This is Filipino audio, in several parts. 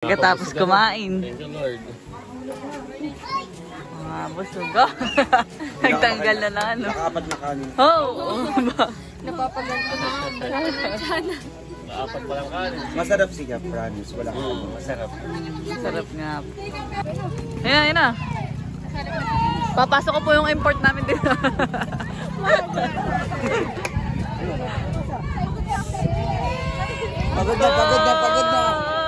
Pagkatapos kumain. Thank you, Lord. Busog ka. Nagtanggal na na ano. Nakaapat na kanin. Oo. Napapaganto na nga. Nakaapat pa lang kanin. Masarap siya, promise. Wala ka. Masarap. Sarap nga. Ayan na. Papasok ko po yung import namin dito. Pagod na, pagod na, pagod na.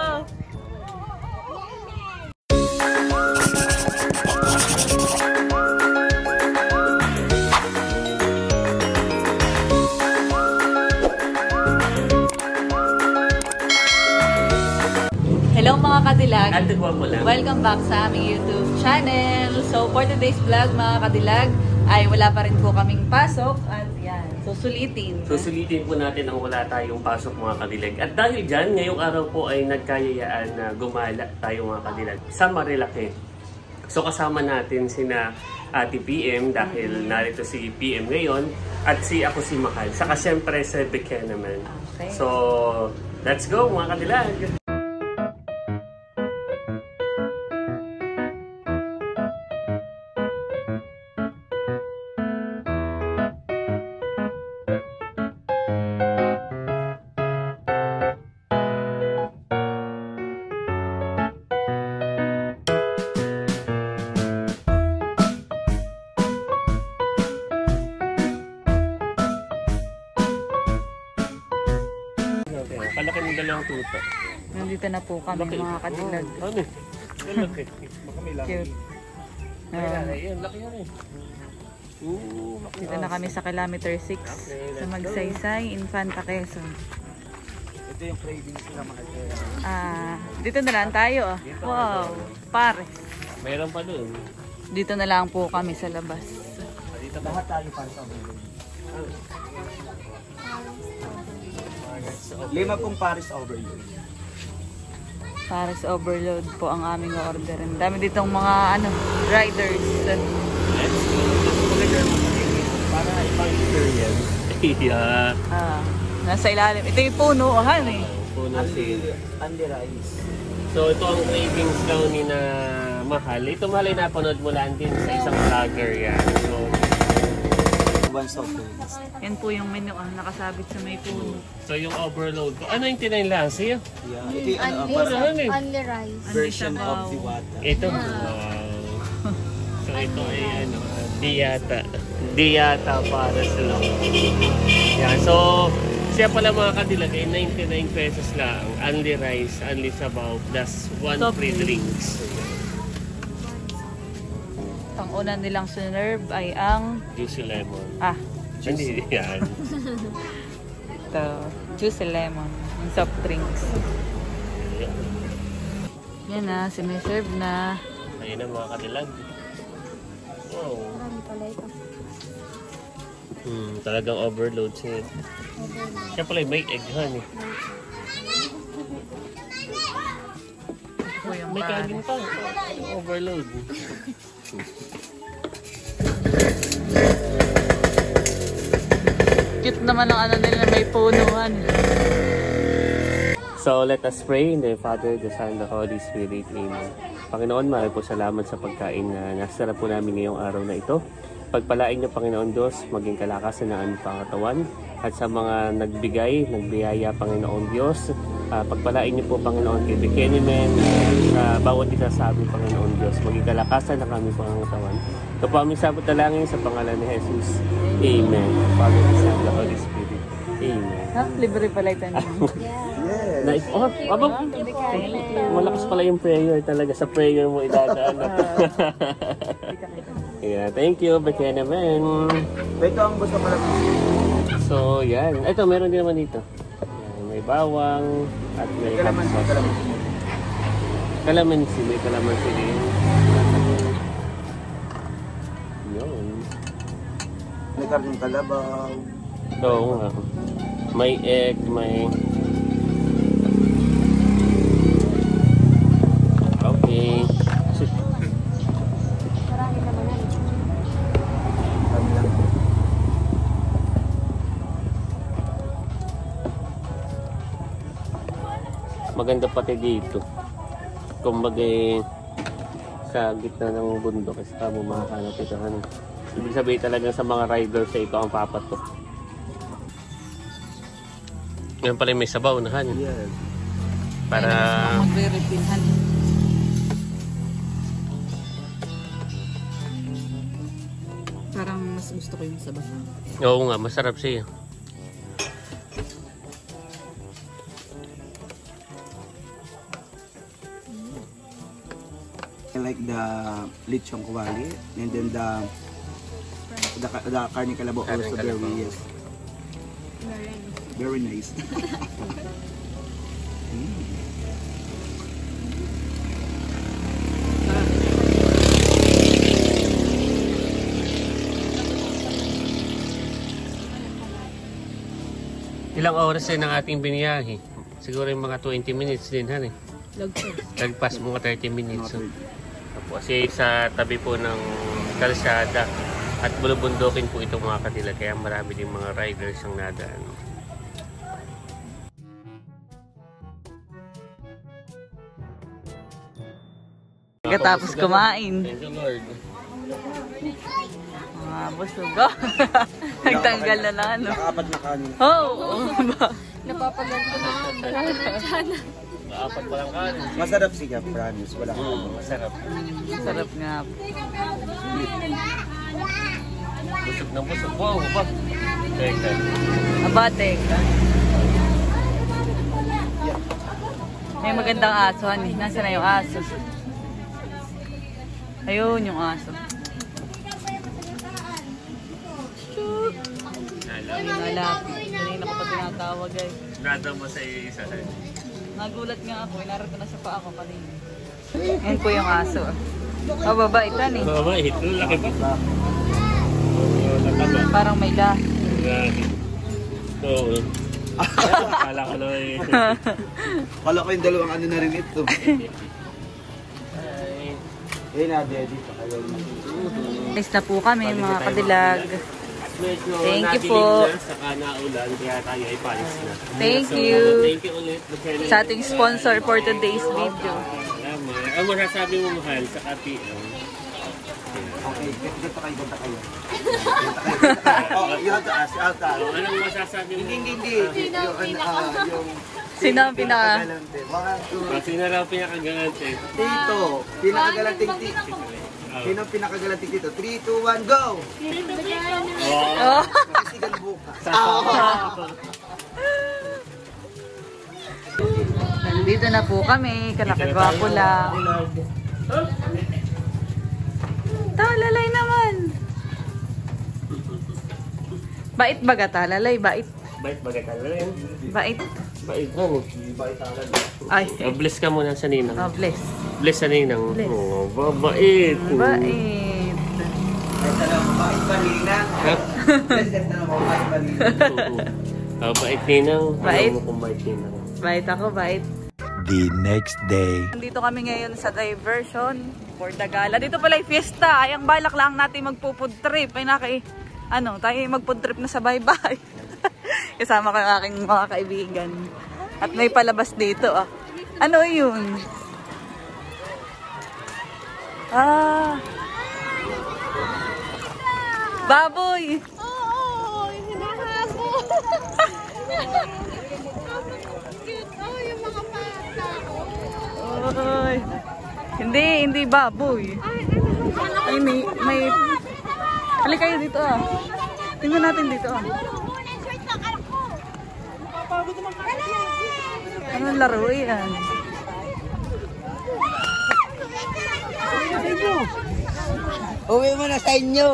Hello mga kadilag. Welcome back sa aming YouTube channel. So for today's vlog mga kadilag ay wala pa rin po kaming pasok at yan, susulitin. Susulitin po natin ang wala tayong pasok mga kadilag. At dahil dyan, ngayong araw po ay nagkayayaan na gumala tayo mga kadilag sa Marilake. So kasama natin sina Ate PM dahil narito si PM ngayon at ako si Mahal. Saka siyempre si Beke naman. Okay. So let's go mga kadilag! Palaki ng dalawang tuta. Nandito na po kami mga kadilag. Ano? Laki. Cute. Ayan, laki yan eh. Dito na kami sa kilometer 6 sa Magsaysay, Infanta, Quezon. Ito yung cravings nila, Mahal. Dito na lang tayo. Wow, pare. Mayroon pa doon. Dito na lang po kami sa labas. Lahat tayo para sa mga. 5 pong Paris overload. Paris overload po ang aming order. Ang dami ditong mga riders. Para ibang experience. Yeah. Nasa ilalim. Ito yung punuhan eh. Puno si Andy Rice. So ito ang cravings daw ni na Mahal. Ito Mahal ay napanood mo lang din sa isang vlogger yan. So One soft drinks. yan po yung menu nakasabit sa may puno. So yung overload ko. Ano yung tinayin lang siya? Yeah. Ito yung Only rice. version of Diwata. Ito. Wow. So ito ay Diyata. Diyata para sa yan. So siya pala mga kadilag ay 99 pesos lang. Only rice, only sabaw, plus 1 free drinks. Ang una nilang sinerve ay ang Juicy lemon. juice. Hindi yan. Ito, juicy lemon. Yung soft drinks. Yan na, siniserve na. Ayun na mga kadilag. Wow. Marami pala ito. Talagang overload siya. Siya pala may egg han eh. May kanin pa. Overload. Cute naman ang nila, may punuan. So let us pray in the Father, the Son, the Holy Spirit. Amen. Panginoon, maraming po salamat sa pagkain na nasarap po namin ngayong araw na ito. Pagpalain niyo, Panginoon Diyos, maging kalakasan ng aming pangatawan. At sa mga nagbiyaya, Panginoon Diyos, pagpalain niyo po, Panginoon, kay Bikinimen, bawat isa sa aming Panginoon Diyos, maging kalakasan ng aming pangatawan. Ito po aming sabot na langin sa pangalan ni Jesus. Amen. Father, the Son, the Holy Spirit. Amen. Libre pala ito naman. Yes. Malakas pala yung prayer talaga. Sa prayer mo idadaan. Yeah, thank you, Bikinimen. Ito ang gusto ko lang. So, yan. Ito, meron din naman dito. Yan, may bawang at may Kalamansi. Kalamansi. May kalamansi din. Yun. May karneng kalabaw. Oo nga. May egg, may... Okay. Marami naman yan. Maganda pati dito. kumbaga sa gitna ng bundok is ka mo makakanap ito. Ibig sabihin talaga sa mga riders ay ikaw ang papatok. Ngayon pala may sabaw na Han. Yes. Para magre-refillhan. Parang mas gusto ko yung sabaw. oo nga, masarap siya. I like the lechong kawali and then the karne kalabaw Karne also kalabaw. very yes. Very nice. Ilang oras din ang ating biniyahe? Siguro yung mga 20 minutes din Han eh. Lagpas mga 30 minutes. Kasi sa tabi po ng kalsada at bulubundukin po itong mga kadilag kaya marami din mga riders ang nadaan. Pagkatapos kumain. Thank you Lord. Busog ako. Nagtanggal na lang ano. Nakaapat na kanin. Oo. Napapaganto na ako. Sana. Apat pa lang kanin. Masarap siya, promise. Wala ka. Masarap. Sarap nga. Busog na busog. Wow, ba? Teka. Abatek. May magandang aso, honey. Nasaan na yung aso? Ayun, yung aso. Nalapit. Kanina ko pa tinatawag ay. Nada mo sa isa. Nagulat nga ako. Inarap na sa paa ko kanina. Yan po yung aso. Oh, babait yan eh. Oo, ito. Laki ba? Parang may lahi. Oo. Akala ko na eh. Kala ko yung dalawang ano na rin ito. Eh na, daddy. Nice na po kami mga kadilag. Medyo Thank you nadilim po. na, saka naulan, kaya tayo ay palis na. Thank So, you. Thank you ulit. Sa ating sponsor for today's video. Salamat. Ang masasabi mo mahal sa KTM? Okay, ganda kayo, ganda kayo. Oh, you have to ask, you have to ask. Anong masasabi mo? Hindi. Yung Sino ang pinaka... galante. 1, 2, Sino raw pinakagalante? Tito. Pinakagalanting tito. Sino ang pinakagalanting tito? 3, 2, 1, go! Oh. Masisigan bukas. Nandito na po kami. Kalakagwapo lang. Talalay naman. Bait baga talalay, bait. Bait bagatal rin. Bait. Bait mo. Ay, Bless ka muna sa ninang. oh, bless. Bless sa ninang. Bless. Oh, babait. Bait. Basta lang, bait ba Nina? Ha? Basta lang, bait ba Nina? Bait ninang. Bait. Alam mo kung bait ninang. Bait ako, bait. The next day. Nandito kami ngayon sa diversion for Dagala. Dito pala yung fiesta. Ay, ang balak lang natin magpo-food trip. Ay, tayo mag-food trip na sa bye-bye. Kasama ko ang aking mga kaibigan. At may palabas dito, ah. Ano yun? Ah. Baboy! Oo, hinahabo. Oh, yung mga bata. Oy. Hindi baboy. Ay, may... Halika kayo dito, ah. Tingnan natin dito, ah. Anong laro yan? Uwi mo na sa inyo!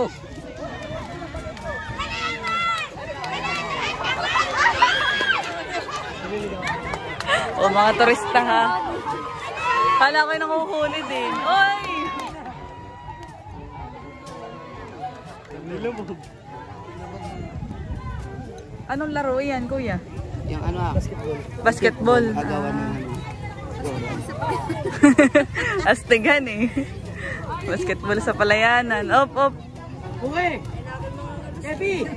O, mga turista, ha? Kala ko yung nakuhuli din. Oy! Anong laro yan, kuya? Yung ano Basketball. agawan ng Astigan eh. Basketball sa palayanan. Op, op. Uwi! Debbie!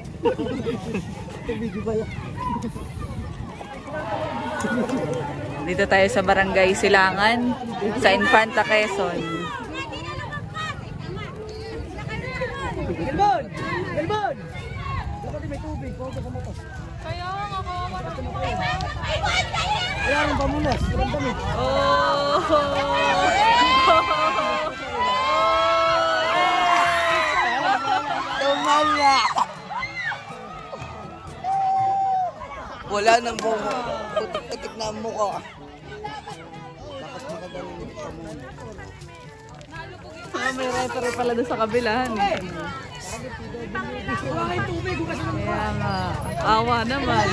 Dito tayo sa Barangay Silangan, sa Infanta, Quezon. Elbon! Elbon! Dapat may tubig. Huwag ka mo to. Kaya nga ako. Kaya ang pamunas. Ramdamin. Tumala! Wala nang bunga. Putik-putik na ang mukha. Dapat makagaling sa muna. May referee pala doon sa kabilahan eh. Kaya nga, awa naman.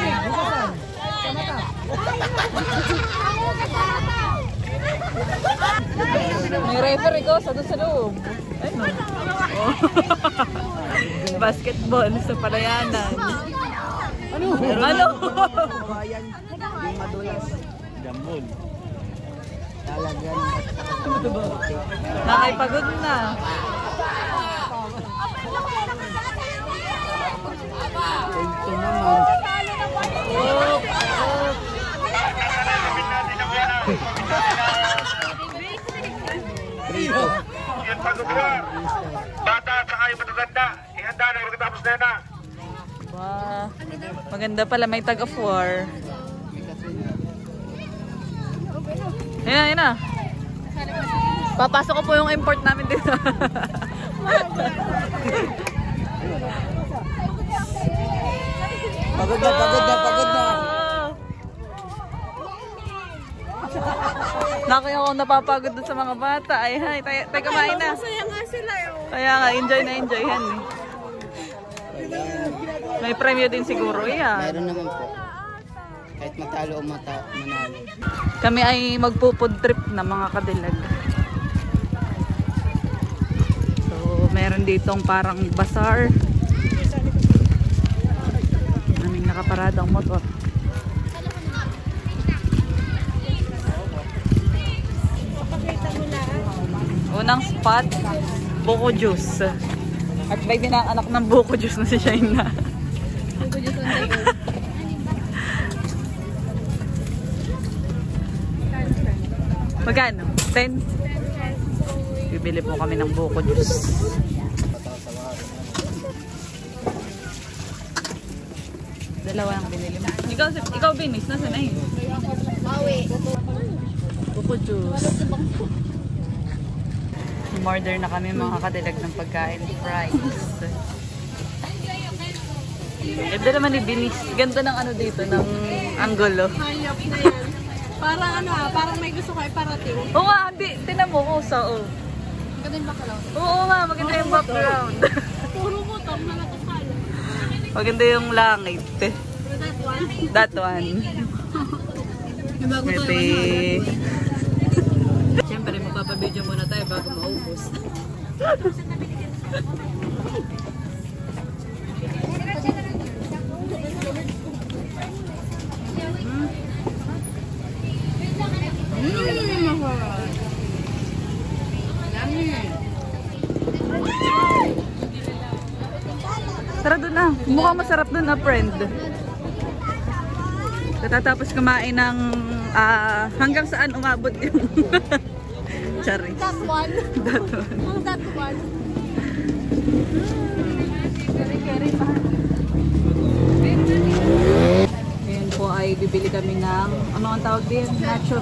May referee ko sa doon sa loob. Ano? Oh. Basketball sa Palayanan. Ano? Ano? Bayan, yung madulas. Jambon. Talagang. Nakipagod na. Ito naman. Prito. Yan pag-ubar. Bata sa kayo mataganda. Ihanda na magkatapos na na. Wow. Maganda pala, may tag-of-war. Ayan, ayan na. Papasok ko po yung import namin dito. Pagod na, pagod na, pagod na. Nakaya ako napapagod dun sa mga bata. Ay, hay, tayo kumain na. Masaya nga sila yun. Kaya nga, enjoy na enjoy yan eh. May premyo din siguro yan. Meron naman po. Kahit matalo o manalo. Kami ay magpo-food trip na mga kadilag. So, meron ditong parang bazaar. Naming nakaparadang motor. Unang spot, buko juice. At may dinaanak ng buko juice na si Shaina. Buko juice on the Magkano? 10? Bibili po kami ng buko juice. Dalawa ang binili mo. Ikaw Binis, nasa na yun? Bawi. Buko juice. Umorder na kami mga kadilag ng pagkain. Fries. Ganda naman ni Binis. Ganda ng ano dito, ng anggulo. Hayop na yan. Parang ano parang may gusto ko iparating. Oo nga, tinan mo ko sa o. Maganda yung background. Oo nga, maganda yung background. Puro motor na nakasala. Maganda yung langit. That one. That one. May bago tayo. May siyempre, magpapabideo muna tayo bago maubos. Tara doon na. Mukhang masarap doon na, friend. Tatapos kumain ng hanggang saan umabot yung charis. That one. That one. Oh, that one. Ngayon po ay bibili kami ng ano ang tawag din? Nachos.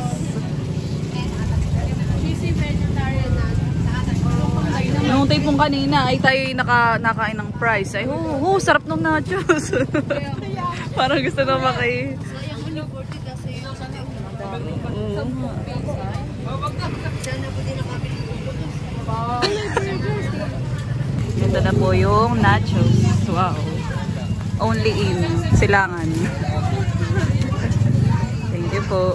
Cheesy vegetarian na. Nung tayo pong kanina ay tayo nakain ng fries. Ay, sarap ng nachos. Parang gusto na makain. Sayang mo yung 40 kasi yung sa Ito na po yung nachos. Wow. Only in Silangan. Thank you po.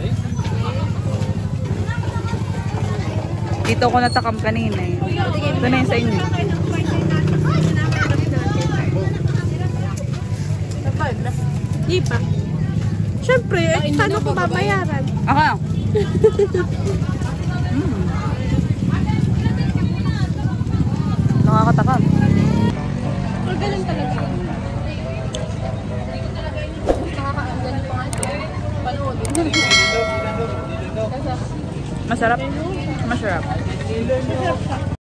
Dito ko natakam kanina eh. Ito na yun sa inyo. Di pa. Siyempre, paano ko babayaran? Aha. Nakakatakam. Pero ganun talaga. Nakakaanggan pa nga ito. Panood. Masarap. Masarap.